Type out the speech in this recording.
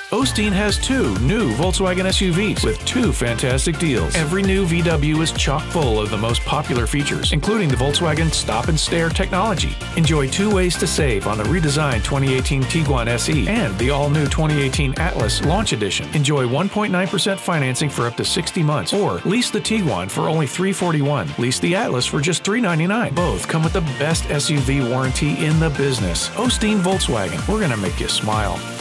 Osteen has 2 new Volkswagen SUVs with 2 fantastic deals. Every new VW is chock full of the most popular features, including the Volkswagen Stop and Stare technology. Enjoy 2 ways to save on the redesigned 2018 Tiguan SE and the all-new 2018 Atlas Launch Edition. Enjoy 1.9% financing for up to 60 months, or lease the Tiguan for only $341. Lease the Atlas for just $399. Both come with the best SUV warranty in the business. Osteen Volkswagen, we're gonna make you smile.